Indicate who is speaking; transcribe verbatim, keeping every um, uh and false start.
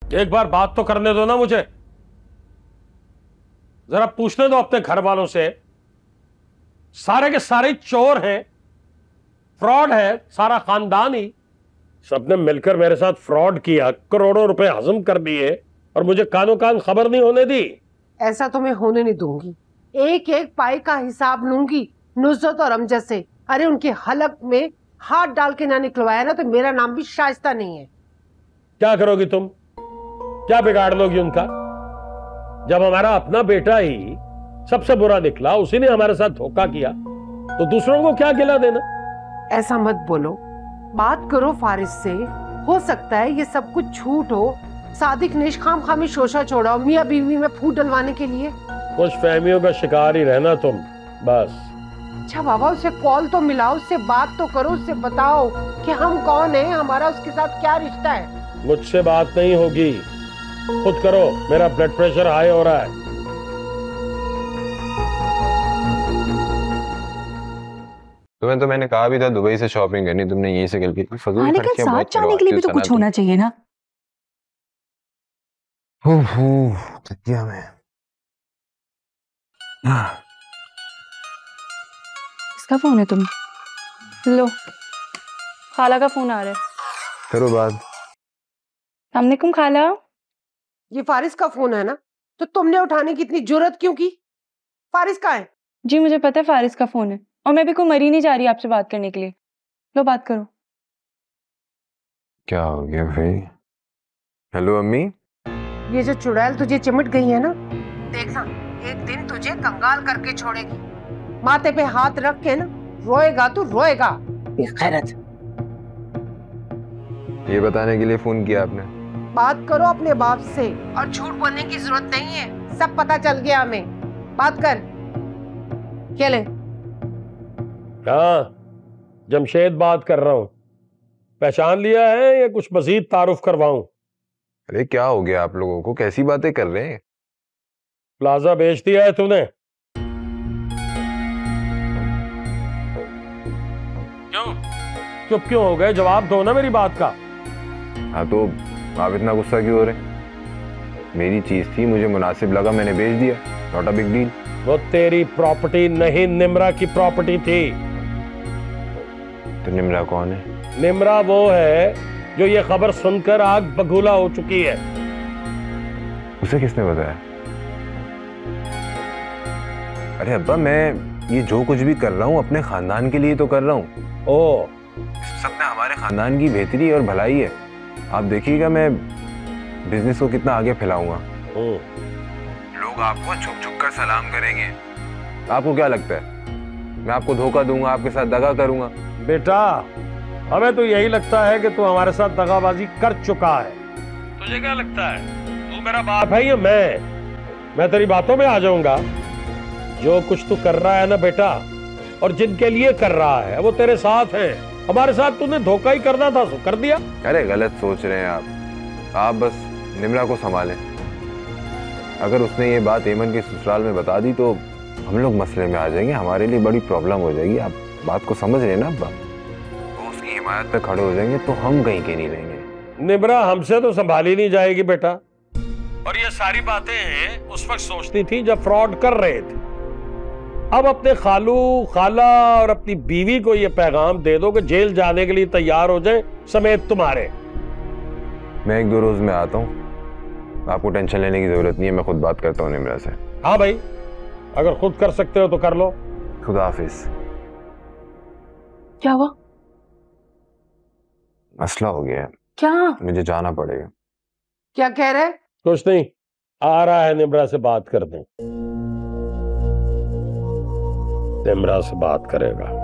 Speaker 1: एक बार बात तो करने दो ना मुझे, जरा पूछने दो अपने घर वालों से। सारे के सारे चोर हैं, फ्रॉड है सारा खानदान ही। सबने मिलकर मेरे साथ फ्रॉड किया, करोड़ों रुपए हजम कर दिए और मुझे कानों कान खबर नहीं होने दी।
Speaker 2: ऐसा तो मैं होने नहीं दूंगी। एक एक पाई का हिसाब लूंगी नुसरत और अमजद से। अरे उनके हलक में हाथ डाल के ना निकलवाया ना तो मेरा नाम भी शाइस्ता नहीं है।
Speaker 1: क्या करोगी तुम? क्या बिगाड़ लोगी उनका? जब हमारा अपना बेटा ही सबसे बुरा निकला, उसी ने हमारे साथ धोखा किया, तो दूसरों को क्या गिला देना?
Speaker 2: ऐसा मत बोलो, बात करो फारिस से। हो सकता है ये सब कुछ झूठ हो। सादिक ने खाम खामी शोशा छोड़ा मियाँ बीवी में फूट डलवाने के लिए।
Speaker 1: कुछ फहमियों का शिकार ही रहना तुम, बस।
Speaker 2: अच्छा बाबा, उसे कॉल तो मिलाओ, उससे बात तो करो, उससे बताओ कि हम कौन हैं, हमारा उसके साथ क्या रिश्ता है।
Speaker 1: मुझसे बात नहीं होगी, खुद करो। मेरा ब्लड प्रेशर हाई हो रहा है।
Speaker 3: तुम्हें तो मैंने कहा भी था दुबई से शॉपिंग करनी, तुमने यहीं से करके फजूल खर्चियां बहुत
Speaker 4: साथ जाने के लिए भी तो कुछ होना चाहिए ना।
Speaker 3: थक गया मैं।
Speaker 4: किसका फोन है? तुम लो, खाला का फोन आ रहा है।
Speaker 3: करो बात।
Speaker 4: अस्सलामुअलैकुम खाला।
Speaker 2: ये फारिस का फोन है ना, तो तुमने उठाने की इतनी जुर्रत क्यों की? फारिस कहाँ है?
Speaker 4: जी मुझे पता है फारिस का फोन है, और मैं भी कोई मरी नहीं जा रही आपसे बात करने के लिए। लो बात करो।
Speaker 3: क्या हो गया भाई? हेलो अम्मी।
Speaker 2: ये जो चुड़ैल तुझे चिमट गई है ना, देखना एक दिन तुझे कंगाल करके छोड़ेगी। माथे पे हाथ रख के ना रोएगा तू, रोएगा बेगैरत।
Speaker 3: ये बताने के लिए फोन किया आपने?
Speaker 2: बात करो अपने बाप से, और झूठ बोलने की जरूरत नहीं है, सब पता चल गया हमें। बात कर। क्या ले?
Speaker 1: हाँ, जमशेद बात कर रहा हूं। पहचान लिया है या कुछ मजीद तारुफ करवाऊं?
Speaker 3: अरे क्या हो गया आप लोगों को, कैसी बातें कर रहे हैं?
Speaker 1: प्लाजा बेच दिया है तूने? क्यों चुप क्यों हो गए? जवाब दो ना मेरी बात का।
Speaker 3: हाँ तो आप इतना गुस्सा क्यों हो रहे? मेरी चीज थी, मुझे मुनासिब लगा, मैंने बेच दिया, नॉट अ बिग डील।
Speaker 1: वो तेरी प्रॉपर्टी नहीं, निम्रा की प्रॉपर्टी थी।
Speaker 3: तो निम्रा कौन है?
Speaker 1: निम्रा वो है जो ये खबर सुनकर आग बगूला हो चुकी है।
Speaker 3: उसे किसने बताया? अरे अब्बा, मैं ये जो कुछ भी कर रहा हूँ अपने खानदान के लिए तो कर रहा हूँ।
Speaker 1: ओ,
Speaker 3: सब में हमारे खानदान की बेहतरी और भलाई है। आप देखिएगा मैं बिजनेस को कितना आगे फैलाऊंगा। लोग आपको झुक झुक कर सलाम करेंगे। आपको क्या लगता है मैं आपको धोखा दूंगा, आपके साथ दगा करूंगा?
Speaker 1: बेटा, हमें तो यही लगता है कि तू हमारे साथ दगाबाजी कर चुका है। तुझे क्या लगता है तू मेरा बाप है या मैं? मैं तेरी बातों में आ जाऊंगा। जो कुछ तू कर रहा है ना बेटा, और जिनके लिए कर रहा है वो तेरे साथ हैं। हमारे साथ तूने धोखा ही करना था, सो कर दिया।
Speaker 3: अरे गलत सोच रहे हैं आप। आप बस निम्रा को संभालें। अगर उसने ये बात एमन के ससुराल में बता दी तो हम लोग मसले में आ जाएंगे, हमारे लिए बड़ी प्रॉब्लम हो जाएगी। आप बात को समझ रहे हैं ना अब्बा? वो उसकी हिमायत पे खड़े हो जाएंगे तो हम कहीं के नहीं रहेंगे।
Speaker 1: निम्रा हमसे तो संभाली नहीं जाएगी बेटा। और ये सारी बातें उस वक्त सोचती थी जब फ्रॉड कर रहे थे। अब अपने खालू, खाला और अपनी बीवी को ये पैगाम दे दो कि जेल जाने के लिए तैयार हो जाए, समेत तुम्हारे।
Speaker 3: मैं एक दो रोज में आता हूँ, आपको टेंशन लेने की जरूरत नहीं है, मैं खुद बात करता हूँ निम्रा से।
Speaker 1: हाँ भाई, अगर खुद कर सकते हो तो कर लो।
Speaker 3: खुदा हाफिज।
Speaker 4: क्या हुआ?
Speaker 3: मसला हो गया है।
Speaker 4: क्या?
Speaker 3: मुझे जाना पड़ेगा।
Speaker 2: क्या कह रहे?
Speaker 1: कुछ नहीं, आ रहा है निम्रा से बात कर दें। निम्रा से बात करेगा।